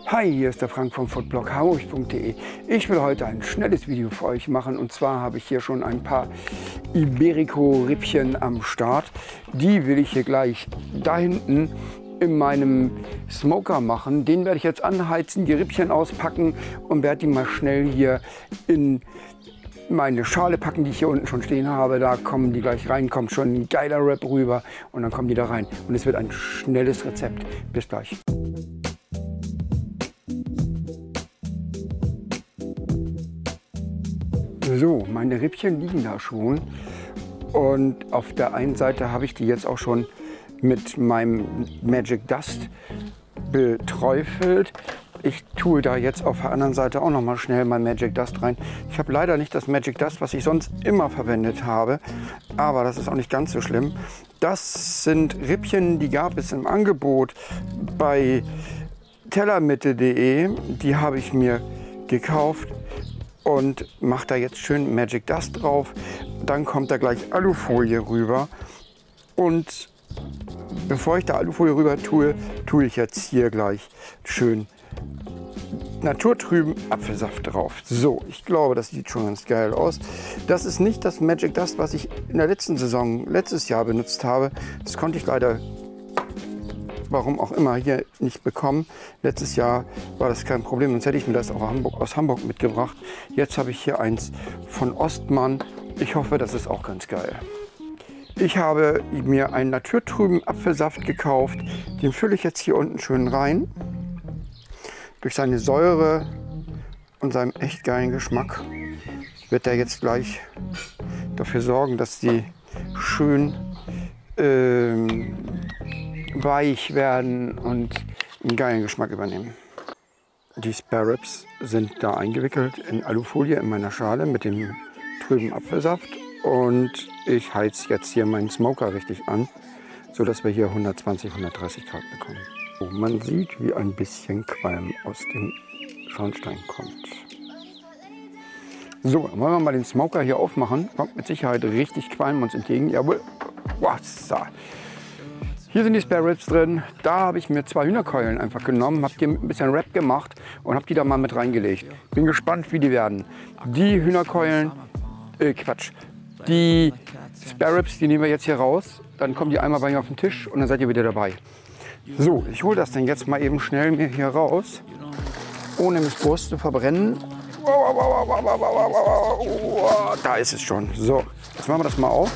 Hi, hier ist der Frank vom Foodblog hamburg.de. Ich will heute ein schnelles Video für euch machen und zwar habe ich hier schon ein paar Iberico-Rippchen am Start. Die will ich hier gleich da hinten in meinem Smoker machen. Den werde ich jetzt anheizen, die Rippchen auspacken und werde die mal schnell hier in meine Schale packen, die ich hier unten schon stehen habe. Da kommen die gleich rein, kommt schon ein geiler Wrap rüber und dann kommen die da rein. Und es wird ein schnelles Rezept. Bis gleich. So, meine Rippchen liegen da schon und auf der einen Seite habe ich die jetzt auch schon mit meinem Magic Dust beträufelt. Ich tue da jetzt auf der anderen Seite auch noch mal schnell mein Magic Dust rein. Ich habe leider nicht das Magic Dust, was ich sonst immer verwendet habe, aber das ist auch nicht ganz so schlimm. Das sind Rippchen, die gab es im Angebot bei tellermitte.de. Die habe ich mir gekauft und mache da jetzt schön Magic Dust drauf. Dann kommt da gleich Alufolie rüber und bevor ich da Alufolie rüber tue, tue ich jetzt hier gleich schön naturtrüben Apfelsaft drauf. So, ich glaube, das sieht schon ganz geil aus. Das ist nicht das Magic Dust, was ich in der letzten Saison, letztes Jahr benutzt habe. Das konnte ich leider, warum auch immer, hier nicht bekommen. Letztes Jahr war das kein Problem, sonst hätte ich mir das auch aus Hamburg mitgebracht. Jetzt habe ich hier eins von Ostmann. Ich hoffe, das ist auch ganz geil. Ich habe mir einen naturtrüben Apfelsaft gekauft. Den fülle ich jetzt hier unten schön rein. Durch seine Säure und seinen echt geilen Geschmack wird er jetzt gleich dafür sorgen, dass die schön weich werden und einen geilen Geschmack übernehmen. Die Spare Ribs sind da eingewickelt in Alufolie in meiner Schale mit dem trüben Apfelsaft und ich heiz jetzt hier meinen Smoker richtig an, sodass wir hier 120, 130 Grad bekommen. So, man sieht, wie ein bisschen Qualm aus dem Schornstein kommt. So, dann wollen wir mal den Smoker hier aufmachen. Kommt mit Sicherheit richtig Qualm uns entgegen. Jawohl. Wasser. Hier sind die Spare Ribs drin. Da habe ich mir 2 Hühnerkeulen einfach genommen, habe die ein bisschen Wrap gemacht und habe die da mal mit reingelegt. Bin gespannt, wie die werden. Die Hühnerkeulen, die Spare Ribs, die nehmen wir jetzt hier raus. Dann kommen die einmal bei mir auf den Tisch und dann seid ihr wieder dabei. So, ich hole das dann jetzt mal eben schnell mir hier raus, ohne mich groß zu verbrennen. Da ist es schon. So, jetzt machen wir das mal auf.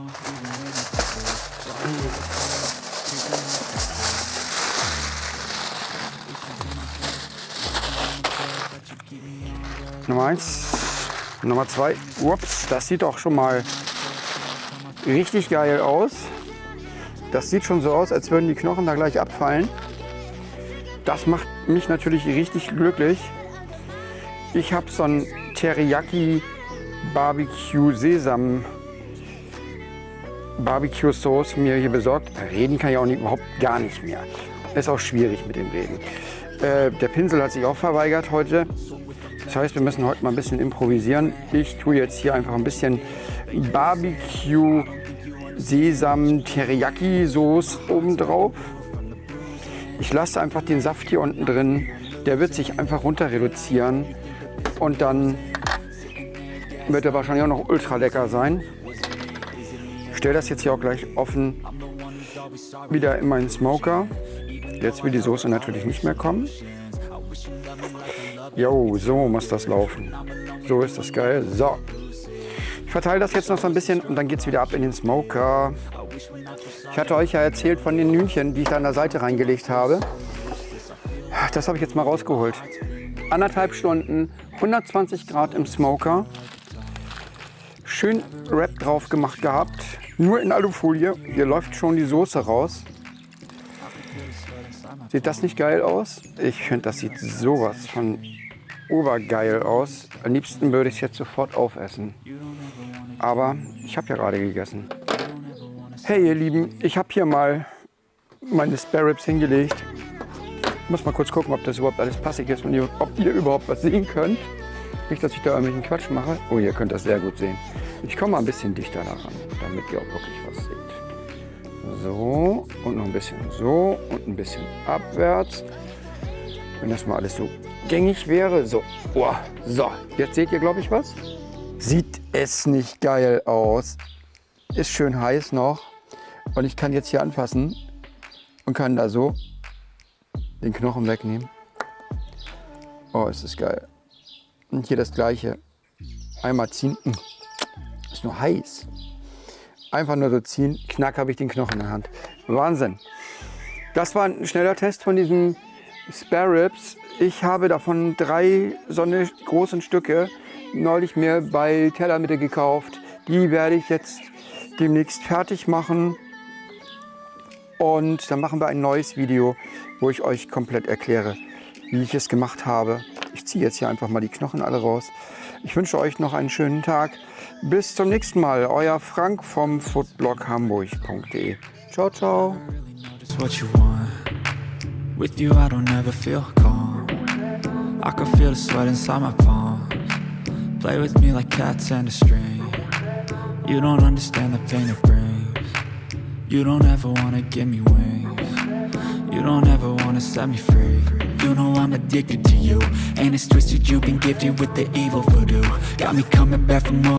Nummer 1, Nummer 2. Ups, das sieht doch schon mal richtig geil aus. Das sieht schon so aus, als würden die Knochen da gleich abfallen. Das macht mich natürlich richtig glücklich. Ich habe so ein Teriyaki Barbecue Sesam Barbecue Sauce mir hier besorgt. Reden kann ich auch überhaupt gar nicht mehr. Ist auch schwierig mit dem Reden. Der Pinsel hat sich auch verweigert heute. Das heißt, wir müssen heute mal ein bisschen improvisieren. Ich tue jetzt hier einfach ein bisschen Barbecue Sesam Teriyaki Sauce oben drauf. Ich lasse einfach den Saft hier unten drin. Der wird sich einfach runter reduzieren und dann wird er wahrscheinlich auch noch ultra lecker sein. Ich stelle das jetzt hier auch gleich offen wieder in meinen Smoker. Jetzt will die Soße natürlich nicht mehr kommen. Jo, so muss das laufen. So ist das geil. So. Ich verteile das jetzt noch so ein bisschen und dann geht es wieder ab in den Smoker. Ich hatte euch ja erzählt von den Hühnchen, die ich da an der Seite reingelegt habe. Das habe ich jetzt mal rausgeholt. 1,5 Stunden, 120 Grad im Smoker. Schön Wrap drauf gemacht gehabt. Nur in Alufolie. Hier läuft schon die Soße raus. Sieht das nicht geil aus? Ich finde, das sieht sowas von obergeil aus. Am liebsten würde ich es jetzt sofort aufessen. Aber ich habe ja gerade gegessen. Hey ihr Lieben, ich habe hier mal meine Spare Ribs hingelegt. Ich muss mal kurz gucken, ob das überhaupt alles passig ist und ob ihr überhaupt was sehen könnt. Nicht, dass ich da irgendwelchen Quatsch mache. Oh, ihr könnt das sehr gut sehen. Ich komme mal ein bisschen dichter daran, damit ihr auch wirklich was seht. So, und noch ein bisschen so und ein bisschen abwärts. wenn das mal alles so gängig wäre. So, oh, so, jetzt seht ihr, glaube ich, was. Sieht es nicht geil aus. Ist schön heiß noch. Und ich kann jetzt hier anfassen und kann da so den Knochen wegnehmen. Oh, ist das geil. Und hier das gleiche. Einmal ziehen. Ist nur heiß. Einfach nur so ziehen. Knack, habe ich den Knochen in der Hand. Wahnsinn. Das war ein schneller Test von diesen Spare Ribs. Ich habe davon 3 so eine großen Stücke neulich mir bei Tellermitte gekauft. Die werde ich jetzt demnächst fertig machen. Und dann machen wir ein neues Video, wo ich euch komplett erkläre, wie ich es gemacht habe. Ich ziehe jetzt hier einfach mal die Knochen alle raus. Ich wünsche euch noch einen schönen Tag. Bis zum nächsten Mal. Euer Frank vom foodbloghamburg.de. Ciao, ciao. With you I don't ever feel calm. I can feel the sweat inside my palms. Play with me like cats and a string. You don't understand the pain it brings. You don't ever wanna give me wings. You don't ever wanna set me free. You know I'm addicted to you, and it's twisted, you've been gifted with the evil voodoo. Got me coming back for more.